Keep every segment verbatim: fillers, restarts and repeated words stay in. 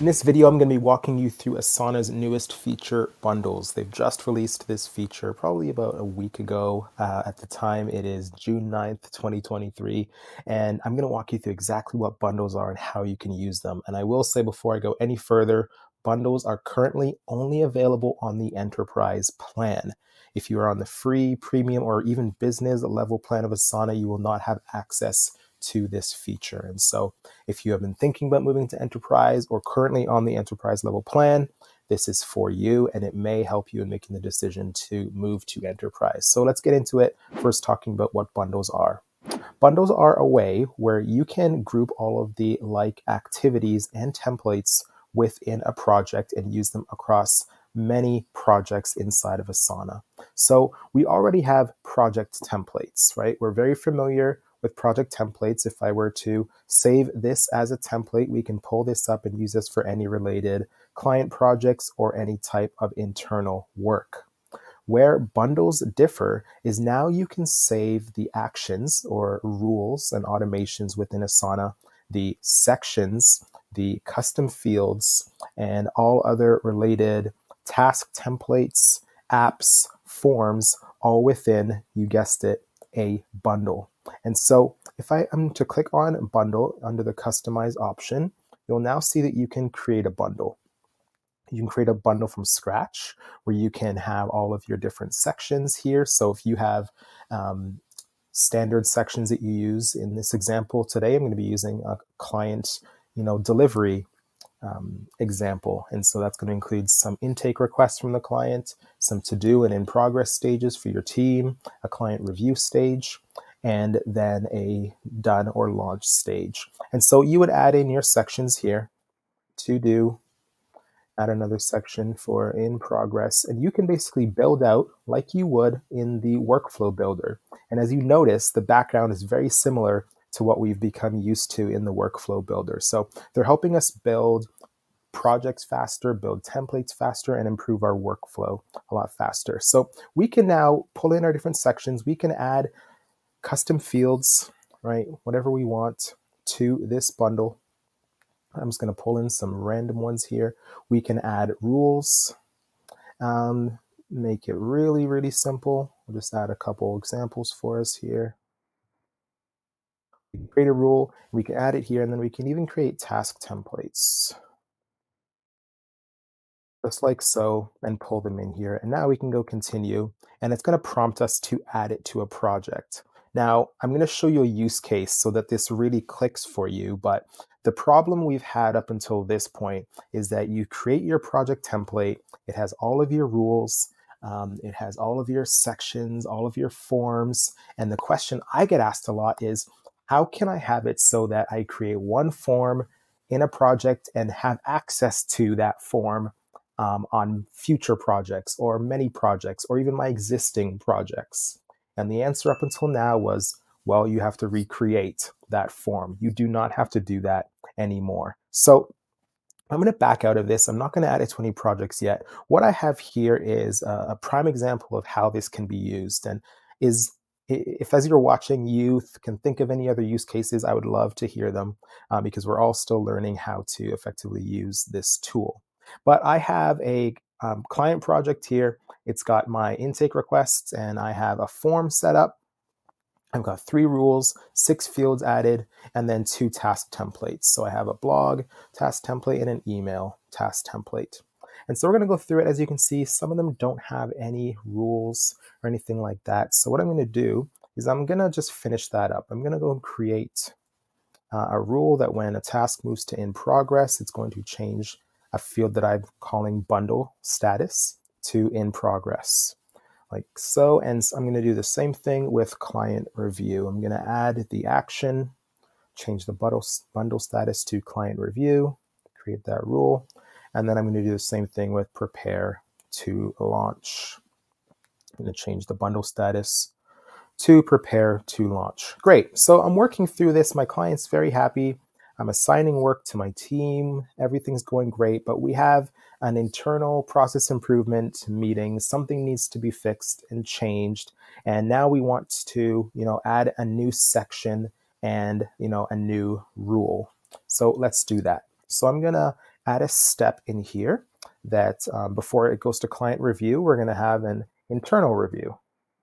In this video, I'm going to be walking you through Asana's newest feature, Bundles. They've just released this feature probably about a week ago. Uh, at the time, it is June ninth, twenty twenty-three. And I'm going to walk you through exactly what bundles are and how you can use them. And I will say before I go any further, bundles are currently only available on the enterprise plan. If you are on the free, premium, or even business level plan of Asana, you will not have access to this feature. And so if you have been thinking about moving to enterprise or currently on the enterprise level plan, this is for you and it may help you in making the decision to move to enterprise. So let's get into it. First, talking about what bundles are. Bundles are a way where you can group all of the like activities and templates within a project and use them across many projects inside of Asana. So we already have project templates, right? We're very familiar with project templates. If I were to save this as a template, we can pull this up and use this for any related client projects or any type of internal work. Where bundles differ is now you can save the actions or rules and automations within Asana, the sections, the custom fields, and all other related task templates, apps, forms, all within, you guessed it, a bundle. And so if I am to click on bundle under the customize option, you'll now see that you can create a bundle. You can create a bundle from scratch where you can have all of your different sections here. So if you have um, standard sections that you use in this example today, I'm going to be using a client, you know, delivery Um, example. And so that's going to include some intake requests from the client, some to-do and in-progress stages for your team, a client review stage, and then a done or launch stage. And so you would add in your sections here, to-do, add another section for in progress, and you can basically build out like you would in the workflow builder. And as you notice, the background is very similar to what we've become used to in the workflow builder. So they're helping us build projects faster, build templates faster, and improve our workflow a lot faster. So we can now pull in our different sections. We can add custom fields, right? Whatever we want to this bundle. I'm just going to pull in some random ones here. We can add rules, um, make it really, really simple. We'll just add a couple examples for us here. We can create a rule, we can add it here, and then we can even create task templates. Just like so, and pull them in here. And now we can go continue, and it's going to prompt us to add it to a project. Now, I'm going to show you a use case so that this really clicks for you, but the problem we've had up until this point is that you create your project template, it has all of your rules, um, it has all of your sections, all of your forms, and the question I get asked a lot is, how can I have it so that I create one form in a project and have access to that form Um, on future projects or many projects or even my existing projects? And the answer up until now was, well, you have to recreate that form. You do not have to do that anymore. So I'm going to back out of this. I'm not going to add it to any projects yet. What I have here is a, a prime example of how this can be used. And is if as you're watching, you can think of any other use cases, I would love to hear them uh, because we're all still learning how to effectively use this tool. But I have a um, client project here. It's got my intake requests and I have a form set up. I've got three rules, six fields added, and then two task templates. So I have a blog task template and an email task template. And so we're going to go through it. As you can see, some of them don't have any rules or anything like that. So what I'm going to do is I'm going to just finish that up. I'm going to go and create uh, a rule that when a task moves to in progress, it's going to change a field that I'm calling bundle status to in progress, like so. And I'm going to do the same thing with client review. I'm going to add the action, change the bundle, bundle status to client review, create that rule. And then I'm going to do the same thing with prepare to launch. I'm going to change the bundle status to prepare to launch. Great. So I'm working through this. My client's very happy. I'm assigning work to my team. Everything's going great, but we have an internal process improvement meeting. Something needs to be fixed and changed. And now we want to, you know, add a new section and, you know, a new rule. So let's do that. So I'm going to add a step in here that um, before it goes to client review, we're going to have an internal review.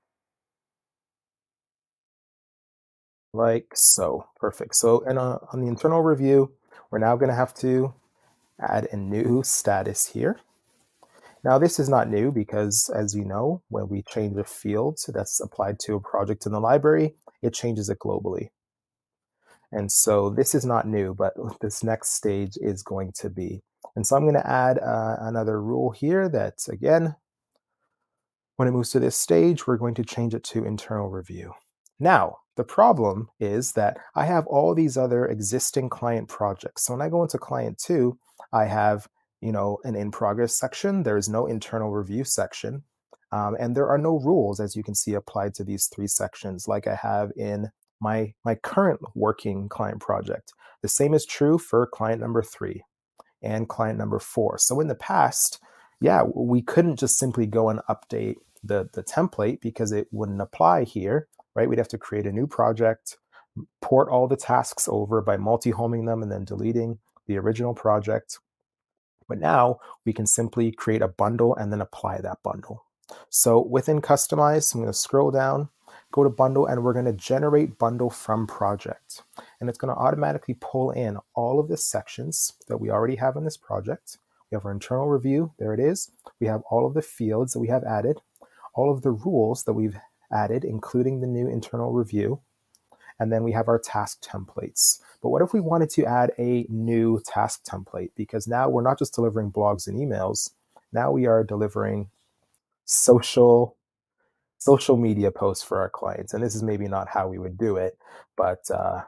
Like so. Perfect. So, and uh, on the internal review, we're now going to have to add a new status here. Now, this is not new because, as you know, when we change a field that's applied to a project in the library, it changes it globally. And so this is not new, but this next stage is going to be. And so I'm going to add uh, another rule here that, again, when it moves to this stage, we're going to change it to internal review. Now, the problem is that I have all these other existing client projects. So when I go into client two, I have, you know, an in progress section. There is no internal review section. Um, and there are no rules, as you can see, applied to these three sections like I have in my, my current working client project. The same is true for client number three and client number four. So in the past, yeah, we couldn't just simply go and update the, the template because it wouldn't apply here, right? We'd have to create a new project, port all the tasks over by multi-homing them and then deleting the original project. But now we can simply create a bundle and then apply that bundle. So within Customize, I'm going to scroll down, go to Bundle, and we're going to generate bundle from project. And it's going to automatically pull in all of the sections that we already have in this project. We have our internal review, there it is. We have all of the fields that we have added, all of the rules that we've added, including the new internal review. And then we have our task templates. But what if we wanted to add a new task template? Because now we're not just delivering blogs and emails. Now we are delivering social social media posts for our clients. And this is maybe not how we would do it, but uh,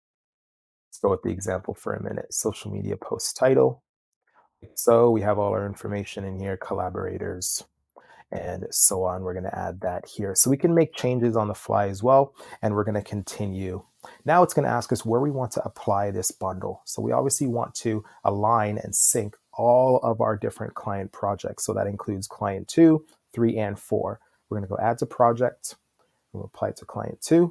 let's go with the example for a minute. Social media post title. So we have all our information in here, collaborators, and so on. We're going to add that here. So we can make changes on the fly as well, and we're going to continue. Now it's going to ask us where we want to apply this bundle. So we obviously want to align and sync all of our different client projects. So that includes client two, three, and four. We're going to go add to project. We'll apply it to client two.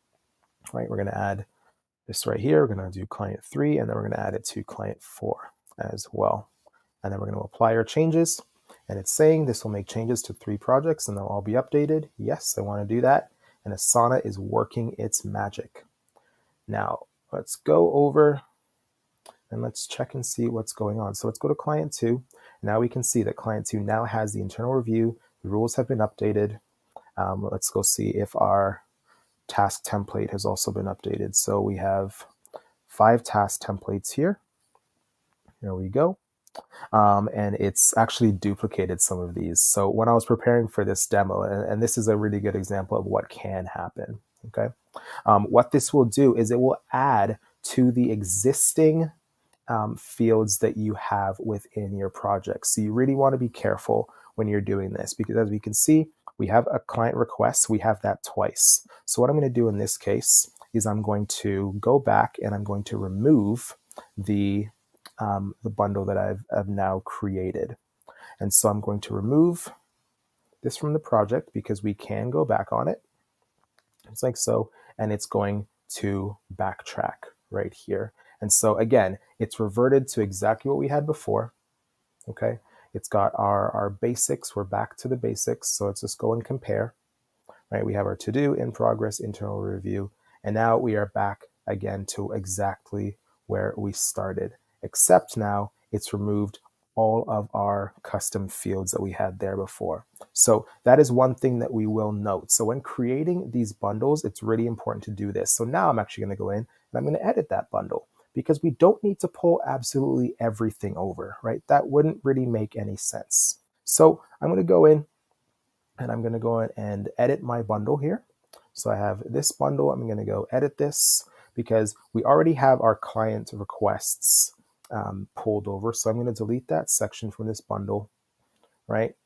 Right, we're going to add this right here. We're going to do client three, and then we're going to add it to client four as well. And then we're going to apply our changes. And it's saying this will make changes to three projects and they'll all be updated. Yes, I want to do that. And Asana is working its magic. Now, let's go over and let's check and see what's going on. So let's go to client two. Now we can see that client two now has the internal review. The rules have been updated. Um, let's go see if our task template has also been updated. So we have five task templates here. Here we go. Um, and it's actually duplicated some of these. So when I was preparing for this demo, and, and this is a really good example of what can happen, okay? Um, what this will do is it will add to the existing um, fields that you have within your project. So you really want to be careful when you're doing this, because as we can see, we have a client request, we have that twice. So what I'm going to do in this case is I'm going to go back and I'm going to remove the Um, the bundle that I've, I've now created. And so I'm going to remove this from the project because we can go back on it. It's like so, and it's going to backtrack right here. And so again, it's reverted to exactly what we had before, okay? It's got our, our basics, we're back to the basics, so let's just go and compare, right? We have our to-do, in progress, internal review, and now we are back again to exactly where we started. Except now it's removed all of our custom fields that we had there before. So that is one thing that we will note. So when creating these bundles, it's really important to do this. So now I'm actually going to go in and I'm going to edit that bundle because we don't need to pull absolutely everything over, right? That wouldn't really make any sense. So I'm going to go in and I'm going to go in and edit my bundle here. So I have this bundle. I'm going to go edit this because we already have our client requests Um, pulled over. So I'm going to delete that section from this bundle, right?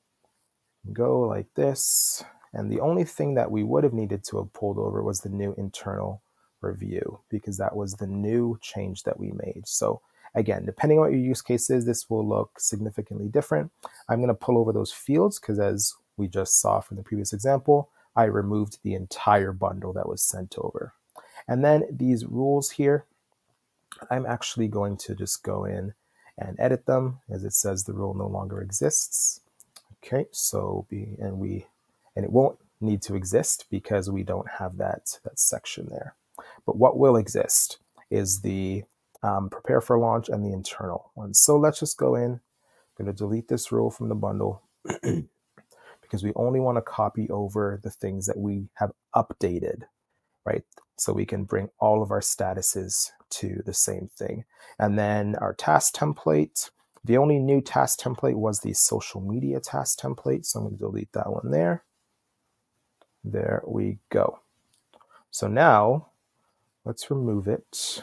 Go like this. And the only thing that we would have needed to have pulled over was the new internal review because that was the new change that we made. So again, depending on what your use case is, this will look significantly different. I'm going to pull over those fields because as we just saw from the previous example, I removed the entire bundle that was sent over. And then these rules here, I'm actually going to just go in and edit them, as it says the rule no longer exists. Okay, so be, and we, and it won't need to exist because we don't have that, that section there. But what will exist is the um, prepare for launch and the internal one. So let's just go in. I'm going to delete this rule from the bundle because we only want to copy over the things that we have updated, right? So we can bring all of our statuses to the same thing. And then our task template, the only new task template was the social media task template. So I'm going to delete that one there. There we go. So now let's remove it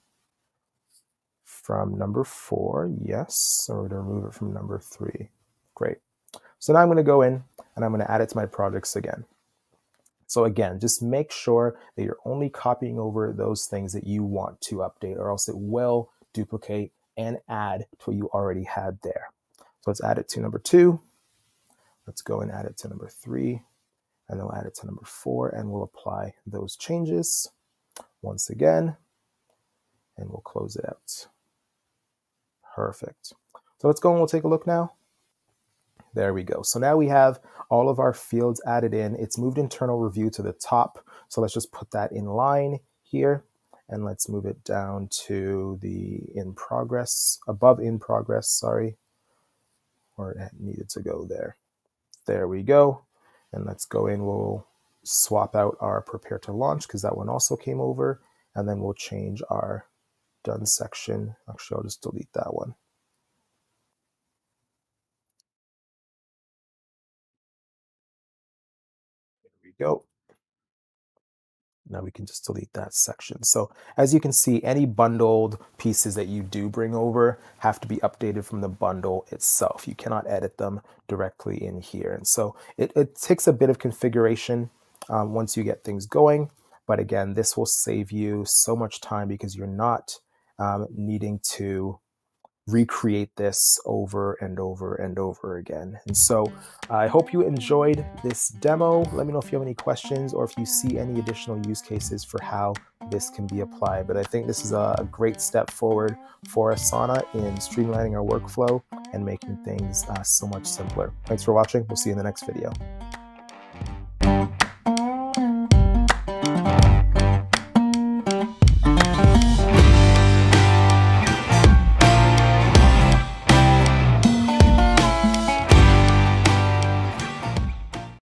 from number four. Yes, so we're going to remove it from number three. Great. So now I'm going to go in and I'm going to add it to my projects again. So again, just make sure that you're only copying over those things that you want to update, or else it will duplicate and add to what you already had there. So let's add it to number two. Let's go and add it to number three, and then we'll add it to number four, and we'll apply those changes once again, and we'll close it out. Perfect. So let's go and we'll take a look now. There we go. So now we have all of our fields added in. It's moved internal review to the top. So let's just put that in line here, and let's move it down to the in progress, above in progress, sorry, or it needed to go there. There we go. And let's go in, we'll swap out our prepare to launch because that one also came over, and then we'll change our done section. Actually, I'll just delete that one. There we go. Now we can just delete that section. So as you can see, any bundled pieces that you do bring over have to be updated from the bundle itself. You cannot edit them directly in here. And so it, it takes a bit of configuration um, once you get things going. But again, this will save you so much time because you're not um, needing to recreate this over and over and over again. And so I hope you enjoyed this demo. Let me know if you have any questions or if you see any additional use cases for how this can be applied. But I think this is a great step forward for Asana in streamlining our workflow and making things uh, so much simpler. Thanks for watching. We'll see you in the next video.